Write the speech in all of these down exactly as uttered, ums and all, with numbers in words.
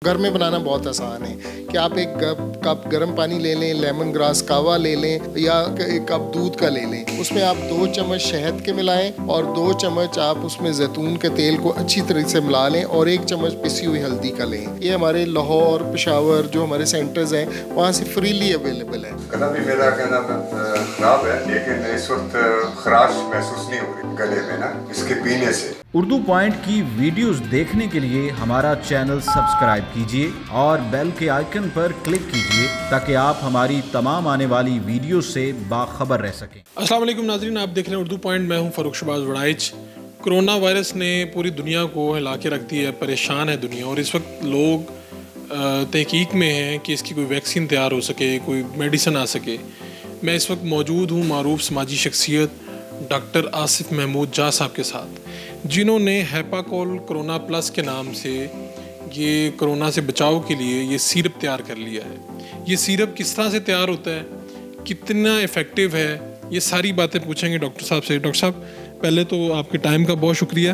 घर में बनाना बहुत आसान है कि आप एक कप गर्म पानी ले लें, लेमन ग्रास कावा ले लें या एक कप दूध का ले लें। उसमें आप दो चम्मच शहद के मिलाएं और दो चम्मच आप उसमें जैतून के तेल को अच्छी तरह से मिला लें और एक चम्मच पिसी हुई हल्दी का लें। ये हमारे लाहौर, पेशावर जो हमारे सेंटर्स हैं वहाँ से फ्रीली अवेलेबल है। गला भी मेरा कहना खराब है, लेकिन इस वक्त खराश महसूस नहीं हो रही गले में ना, इसके पीने से। उर्दू पॉइंट की वीडियोस देखने के लिए हमारा चैनल सब्सक्राइब कीजिए और बेल के आइकन पर क्लिक कीजिए ताकि आप हमारी तमाम आने वाली वीडियो से बाखबर रह सकें। अस्सलाम वालेकुम नाज़रीन, आप देख रहे हैं उर्दू पॉइंट। मैं हूं फ़ारूक शहबाज वड़ाइच। कोरोना वायरस ने पूरी दुनिया को हिला के रख दिया है, परेशान है दुनिया, और इस वक्त लोग तहकीक में हैं कि इसकी कोई वैक्सीन तैयार हो सके, कोई मेडिसिन आ सके। मैं इस वक्त मौजूद हूँ मारूफ समाजी शख्सियत डॉक्टर आसिफ महमूद जा साहब के साथ, जिन्होंने हेपाकोल कोरोना प्लस के नाम से ये कोरोना से बचाव के लिए ये सिरप तैयार कर लिया है। ये सिरप किस तरह से तैयार होता है, कितना इफ़ेक्टिव है, ये सारी बातें पूछेंगे डॉक्टर साहब से। डॉक्टर साहब, पहले तो आपके टाइम का बहुत शुक्रिया।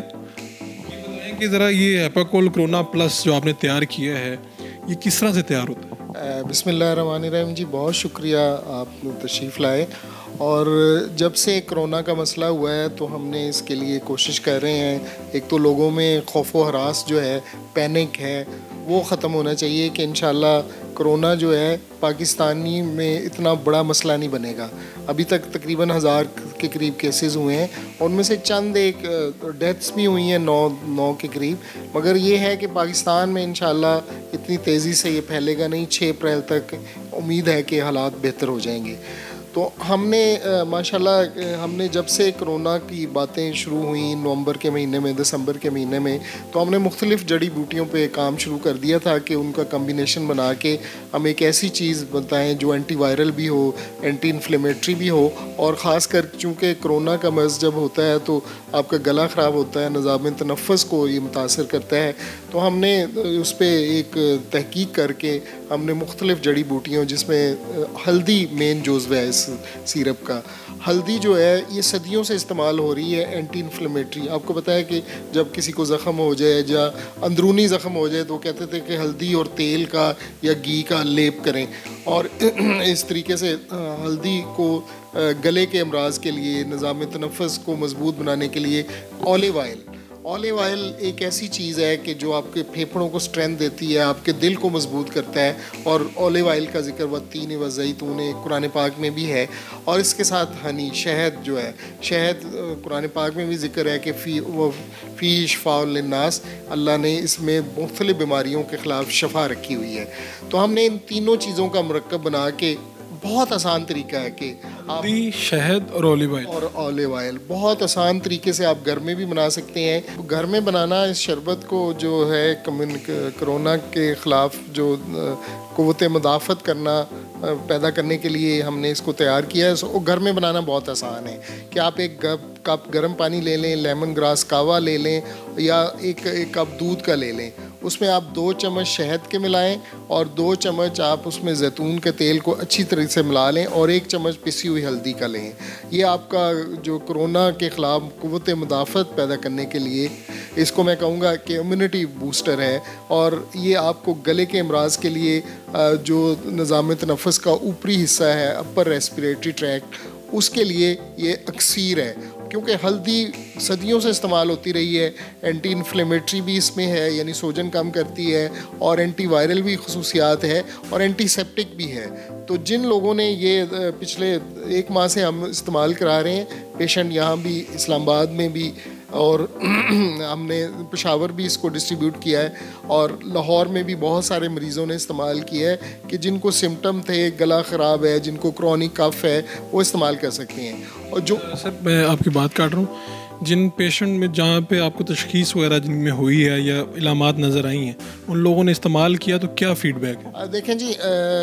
ये बताएं कि ज़रा ये हेपाकोल कोरोना प्लस जो आपने तैयार किया है, ये किस तरह से तैयार होता है? बिस्मिल्लाहिर्रहमानिर्रहीम जी, बहुत शुक्रिया आप तशरीफ़ लाए। और जब से कोरोना का मसला हुआ है तो हमने इसके लिए कोशिश कर रहे हैं। एक तो लोगों में खौफ व हरास जो है, पैनिक है, वो ख़त्म होना चाहिए कि इंशाल्लाह कोरोना जो है पाकिस्तानी में इतना बड़ा मसला नहीं बनेगा। अभी तक तकरीबन हज़ार के करीब केसेस हुए हैं, उनमें से चंद एक डेथ्स भी हुई हैं, नौ नौ के करीब। मगर ये है कि पाकिस्तान में इंशाल्लाह इतनी तेज़ी से ये फैलेगा नहीं। छः अप्रैल तक उम्मीद है कि हालात बेहतर हो जाएंगे। तो हमने माशाल्लाह हमने जब से कोरोना की बातें शुरू हुई नवंबर के महीने में, दिसंबर के महीने में, तो हमने मुख्तलिफ़ जड़ी बूटियों पे काम शुरू कर दिया था कि उनका कम्बिनेशन बना के हम एक ऐसी चीज़ बताएं जो एंटी वायरल भी हो, एंटी इन्फ्लेमेटरी भी हो। और ख़ास कर चूँकि कोरोना का मर्ज़ जब होता है तो आपका गला ख़राब होता है, निज़ाम तनफ़्फ़ुस को ये मुतासर करता है। तो हमने उस पर एक तहकीक करके हमने मुख्तलिफ़ जड़ी बूटियों, जिसमें हल्दी मेन जुज़्व है इस सिरप का। हल्दी जो है ये सदियों से इस्तेमाल हो रही है एंटी इन्फ्लेमेटरी। आपको पता है कि जब किसी को ज़ख़म हो जाए या अंदरूनी ज़ख़म हो जाए तो कहते थे कि हल्दी और तेल का या घी का लेप करें। और इस तरीके से हल्दी को गले के अमराज के लिए, निज़ाम तनफ़्फ़ुस को मज़बूत बनाने के लिए ऑलिव ऑयल ऑलिव ऑयल एक ऐसी चीज़ है कि जो आपके फेफड़ों को स्ट्रेंथ देती है, आपके दिल को मजबूत करता है। और ऑलिव ऑयल का जिक्र वत्तीन व ज़ैतून कुरान पाक में भी है। और इसके साथ हनी, शहद जो है, शहद कुरान पाक में भी जिक्र है कि फ़ी व फ़ी शिफ़ाउन लिन्नास, अल्लाह ने इसमें मुख्तलिफ़ बीमारियों के ख़िलाफ़ शफा रखी हुई है। तो हमने इन तीनों चीज़ों का मरकब बना के, बहुत आसान तरीका है कि आप शहद और ऑलिव ऑयल और ऑलिव ऑयल बहुत आसान तरीके से आप घर में भी बना सकते हैं। घर में बनाना इस शरबत को जो है कोरोना के ख़िलाफ़ जो क़ुव्वत मुदाफ़त करना पैदा करने के लिए हमने इसको तैयार किया है। सो घर में बनाना बहुत आसान है कि आप एक कप गर्म पानी ले लें, लेमन ग्रास कावा ले लें या एक एक कप दूध का ले लें। उसमें आप दो चम्मच शहद के मिलाएं और दो चम्मच आप उसमें जैतून के तेल को अच्छी तरह से मिला लें और एक चम्मच पिसी हुई हल्दी का लें। ये आपका जो कोरोना के ख़िलाफ़ क़ुव्वत मुदाफ़त पैदा करने के लिए, इसको मैं कहूँगा कि इम्यूनिटी बूस्टर है। और ये आपको गले के अमराज के लिए जो निज़ाम तनफ़्फ़ुस का ऊपरी हिस्सा है, अपर रेस्पिरेटरी ट्रैक्ट, उसके लिए ये अक्सीर है। क्योंकि हल्दी सदियों से इस्तेमाल होती रही है, एंटी इन्फ्लेमेटरी भी इसमें है, यानी सोजन कम करती है, और एंटी वायरल भी खसूसियात है और एंटीसेप्टिक भी है। तो जिन लोगों ने ये पिछले एक माह से हम इस्तेमाल करा रहे हैं, पेशेंट यहाँ भी, इस्लामाबाद में भी, और हमने पेशावर भी इसको डिस्ट्रीब्यूट किया है, और लाहौर में भी बहुत सारे मरीज़ों ने इस्तेमाल किया है कि जिनको सिम्टम थे, गला ख़राब है, जिनको क्रॉनिक कफ है, वो इस्तेमाल कर सकते हैं। और जो सर, मैं आपकी बात काट रहा हूँ, जिन पेशेंट में जहाँ पे आपको तशख़ीस वगैरह जिनमें हुई है या इलामात नज़र आई हैं, उन लोगों ने इस्तेमाल किया तो क्या फ़ीडबैक है? देखें जी,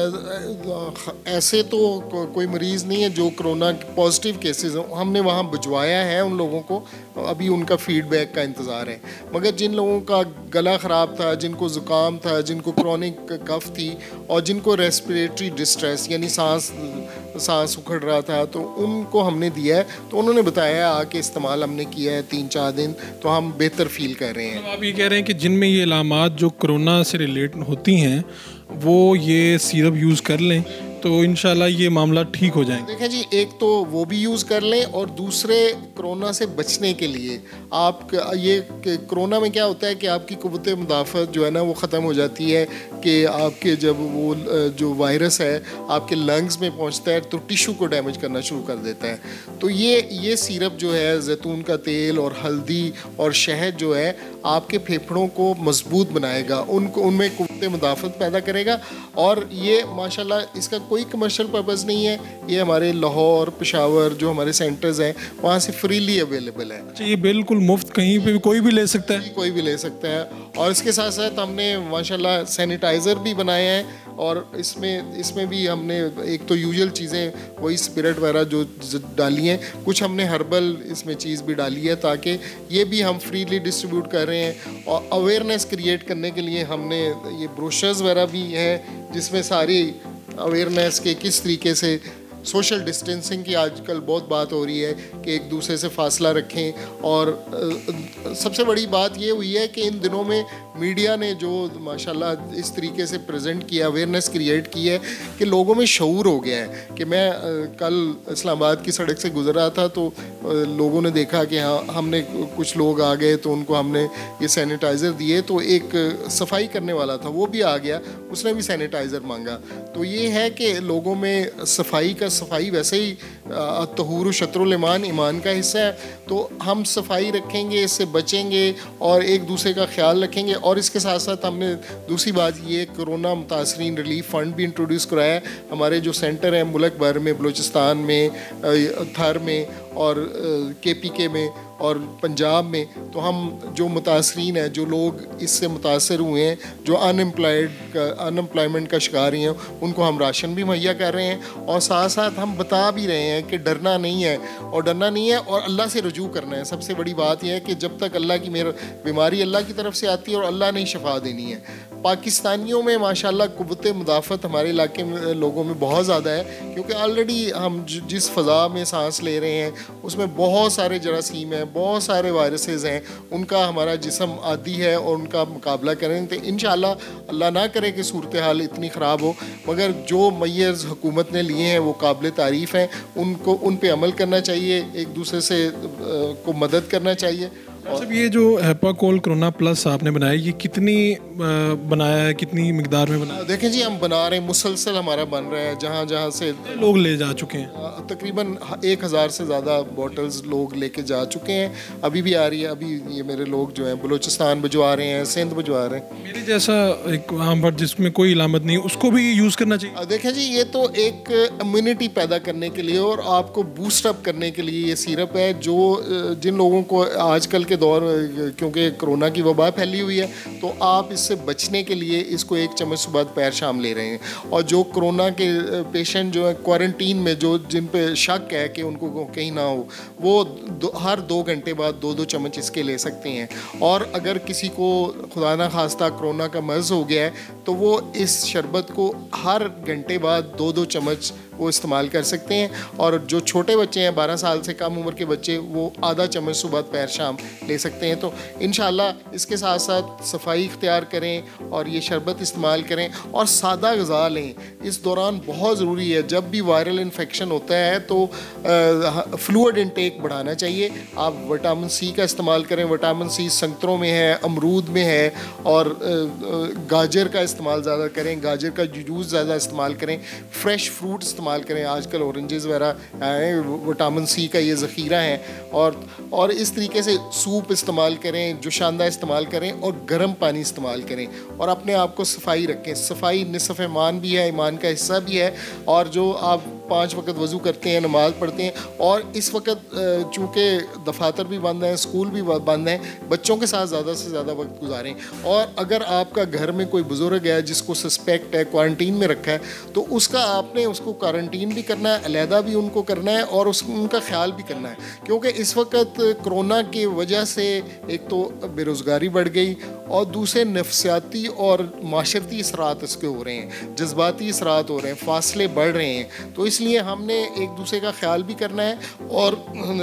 ऐसे तो को, कोई मरीज़ नहीं है जो कोरोना पॉजिटिव केसेस हों, हमने वहाँ भिजवाया है उन लोगों को, अभी उनका फ़ीडबैक का इंतज़ार है। मगर जिन लोगों का गला ख़राब था, जिनको ज़ुकाम था, जिनको क्रॉनिक कफ थी और जिनको रेस्पिरेटरी डिस्ट्रेस यानी सांस सांस उखड़ रहा था, तो उनको हमने दिया है, तो उन्होंने बताया आके इस्तेमाल हमने किया है तीन चार दिन, तो हम बेहतर फील कर रहे हैं। तो आप ये कह रहे हैं कि जिनमें ये अलामात जो कोरोना से रिलेट होती हैं वो ये सिरप यूज़ कर लें तो इंशाल्लाह ये मामला ठीक हो जाएगा। देखें जी, एक तो वो भी यूज़ कर लें और दूसरे कोरोना से बचने के लिए आप ये कोरोना में क्या होता है कि आपकी क़ुव्वत मुदाफ़त जो है ना वो ख़त्म हो जाती है कि आपके जब वो जो वायरस है आपके लंग्स में पहुंचता है तो टिश्यू को डैमेज करना शुरू कर देता है। तो ये ये सिरप जो है जैतून का तेल और हल्दी और शहद जो है आपके फेफड़ों को मजबूत बनाएगा, उनको उनमें क़ुव्वत मुदाफ़त पैदा करेगा। और ये माशाल्लाह इसका कोई कमर्शियल पर्पज़ नहीं है, ये हमारे लाहौर पेशावर जो हमारे सेंटर्स हैं वहाँ से फ्रीली अवेलेबल है। अच्छा, ये बिल्कुल मुफ्त कहीं पे भी कोई भी ले सकता है? कोई भी ले सकता है। और इसके साथ साथ हमने माशाल्लाह सैनिटाइज़र भी बनाए हैं और इसमें इसमें भी हमने एक तो यूजुअल चीज़ें वही स्पिरिट वगैरह जो डाली हैं, कुछ हमने हर्बल इसमें चीज़ भी डाली है ताकि ये भी हम फ्रीली डिस्ट्रीब्यूट कर रहे हैं। और अवेयरनेस क्रिएट करने के लिए हमने ये ब्रोशर्स वगैरह भी हैं जिसमें सारी अवेयरनेस के किस तरीके से सोशल डिस्टेंसिंग की आजकल बहुत बात हो रही है कि एक दूसरे से फासला रखें। और सबसे बड़ी बात ये हुई है कि इन दिनों में मीडिया ने जो माशाल्लाह इस तरीके से प्रेजेंट किया, अवेयरनेस क्रिएट की है कि लोगों में शऊर हो गया है। कि मैं कल इस्लामाबाद की सड़क से गुजर रहा था तो लोगों ने देखा कि हाँ हमने कुछ लोग आ गए तो उनको हमने ये सैनिटाइज़र दिए, तो एक सफाई करने वाला था वो भी आ गया, उसने भी सैनिटाइज़र मांगा। तो ये है कि लोगों में सफाई का सफाई वैसे ही तहूर शत्रुल ईमान ईमान का हिस्सा है, तो हम सफाई रखेंगे, इससे बचेंगे और एक दूसरे का ख्याल रखेंगे। और इसके साथ साथ हमने दूसरी बात ये कोरोना मुतासरीन रिलीफ फ़ंड भी इंट्रोड्यूस कराया है। हमारे जो सेंटर हैं मुल्क भर में, बलूचिस्तान में, थर में और के पी के में और पंजाब में, तो हम जो मुतासरीन हैं, जो लोग इससे मुतासर हुए हैं, जो अनएम्प्लॉयड का अनएम्प्लॉयमेंट का शिकार हैं, उनको हम राशन भी मुहैया कर रहे हैं। और साथ साथ हम बता भी रहे हैं कि डरना नहीं है और डरना नहीं है और अल्लाह से रुजू करना है। सबसे बड़ी बात यह है कि जब तक अल्लाह की मेरा बीमारी अल्लाह की तरफ से आती है और अल्लाह ने शफा देनी है। पाकिस्तानियों में माशाल्लाह क़ुव्वत मुदाफ़त हमारे इलाके में लोगों में बहुत ज़्यादा है, क्योंकि ऑलरेडी हम जिस फ़ज़ा में सांस ले रहे हैं उसमें बहुत सारे जरासीम हैं, बहुत सारे वायरसेस हैं, उनका हमारा जिस्म आदी है और उनका मुकाबला करें तो इंशाअल्लाह अल्लाह ना करे कि सूरत हाल इतनी ख़राब हो, मगर जो मेजर्स हुकूमत ने लिए हैं वो काबिल तारीफ़ हैं, उनको उन पे अमल करना चाहिए, एक दूसरे से को मदद करना चाहिए। सब ये जो हेपाकोल कोरोना प्लस आपने बनाया, ये कितनी बनाया है, कितनी मिकदार में बनाया? देखें जी, हम बना रहे हैं, मुसलसल हमारा बन रहा है, जहाँ जहाँ से लोग ले जा चुके हैं। तकरीबन एक हज़ार से ज़्यादा बॉटल्स लोग लेके जा चुके हैं, अभी भी आ रही है। अभी ये मेरे लोग जो हैं बलूचिस्तान भिजवा रहे हैं, सिंध भिजवा रहे हैं। मेरे जैसा एक आम पर जिसमें कोई इलामत नहीं, उसको भी यूज़ करना चाहिए? देखें जी, ये तो एक इम्यूनिटी पैदा करने के लिए और आपको बूस्ट अप करने के लिए ये सिरप है, जो जिन लोगों को आजकल के दौर, क्योंकि कोरोना की वबा फैली हुई है, तो आप इससे बचने के लिए इसको एक चम्मच सुबह दोपहर शाम ले रहे हैं। और जो कोरोना के पेशेंट जो है क्वारंटीन में, जो जिन पे शक है कि उनको कहीं ना हो, वो दो, हर दो घंटे बाद दो दो चम्मच इसके ले सकते हैं। और अगर किसी को खुदा ना खास्ता कोरोना का मर्ज़ हो गया है तो वो इस शरबत को हर घंटे बाद दो दो चम्मच वो इस्तेमाल कर सकते हैं। और जो छोटे बच्चे हैं, बारह साल से कम उम्र के बच्चे, वो आधा चम्मच सुबह दोपहर शाम ले सकते हैं। तो इंशाल्लाह इसके साथ साथ सफाई इख्तियार करें और ये शरबत इस्तेमाल करें और सादा ग़िज़ा लें। इस दौरान बहुत ज़रूरी है, जब भी वायरल इन्फेक्शन होता है तो फ्लूइड इंटेक बढ़ाना चाहिए। आप विटामिन सी का इस्तेमाल करें, विटामिन सी संतरों में है, अमरूद में है, और गाजर का इस्तेमाल ज़्यादा करें, गाजर का जूस ज़्यादा इस्तेमाल करें, फ्रेश फ्रूट इस्तेमाल करें। आजकल ऑरेंजेस वगैरह आए, विटामिन सी का ये ज़ख़ीरा है। और और इस तरीके से सूप इस्तेमाल करें, जोशांदा इस्तेमाल करें और गर्म पानी इस्तेमाल करें और अपने आप को सफाई रखें। सफाई निसफ़ ईमान भी है, ईमान का हिस्सा भी है। और जो आप पाँच वक्त वज़ू करते हैं, नमाज़ पढ़ते हैं, और इस वक्त चूँकि दफातर भी बंद हैं, स्कूल भी बंद हैं, बच्चों के साथ ज़्यादा से ज़्यादा वक्त गुजारें। और अगर आपका घर में कोई बुज़ुर्ग है जिसको सस्पेक्ट है, क्वारंटीन में रखा है, तो उसका आपने उसको क्वारंटीन भी करना है, अलहदा भी उनको करना है और उस उनका ख्याल भी करना है। क्योंकि इस वक्त कोरोना की वजह से एक तो बेरोज़गारी बढ़ गई और दूसरे नफसियाती और माशरती असरात इसके हो रहे हैं, जज्बाती असरात हो रहे हैं, फासले बढ़ रहे हैं। तो इस इसलिए हमने एक दूसरे का ख्याल भी करना है। और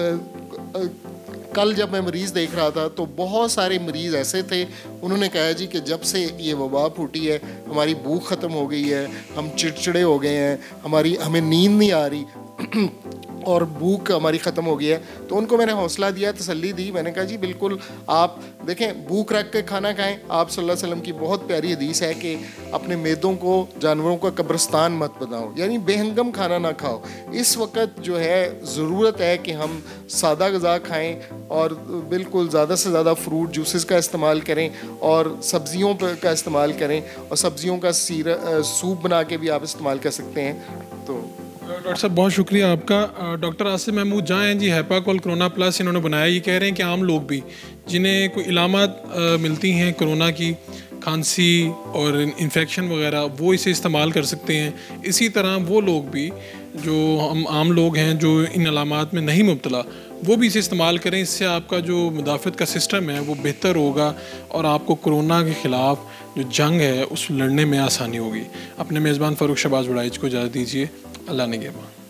कल जब मैं मरीज़ देख रहा था तो बहुत सारे मरीज़ ऐसे थे, उन्होंने कहा जी कि जब से ये वबा फूटी है हमारी भूख ख़त्म हो गई है, हम चिड़चिड़े हो गए हैं, हमारी हमें नींद नहीं आ रही और भूख हमारी ख़त्म हो गई है। तो उनको मैंने हौसला दिया, तसल्ली दी। मैंने कहा जी बिल्कुल आप देखें, भूख रख के खाना खाएं। आप सल्लल्लाहु अलैहि वसल्लम की बहुत प्यारी हदीस है कि अपने मैदों को जानवरों का कब्रिस्तान मत बनाओ, यानी बेहंगम खाना ना खाओ। इस वक्त जो है ज़रूरत है कि हम सादा ग़िज़ा खाएं और बिल्कुल ज़्यादा से ज़्यादा फ्रूट जूसेस का इस्तेमाल करें और सब्ज़ियों का इस्तेमाल करें, और सब्ज़ियों का सीरा सूप बना के भी आप इस्तेमाल कर सकते हैं। तो डॉक्टर साहब बहुत शुक्रिया आपका। डॉक्टर आसिफ महमूद जहाँ हैं जी, हैपाकॉल कोरोना प्लस इन्होंने बनाया। ये कह रहे हैं कि आम लोग भी जिन्हें कोई इलामात मिलती हैं कोरोना की, खांसी और इन्फेक्शन वगैरह, वो इसे इस्तेमाल कर सकते हैं। इसी तरह वो लोग भी जो हम आम लोग हैं जो इन अलामात में नहीं मुब्तला, वो भी इसे इस्तेमाल करें। इससे आपका जो मुदाफ़त का सिस्टम है वो बेहतर होगा और आपको कोरोना के ख़िलाफ़ जो जंग है उस लड़ने में आसानी होगी। अपने मेज़बान फ़ारूक शहबाज वड़ाइच को इजाज़त दीजिए। अल्लाह निगहबान।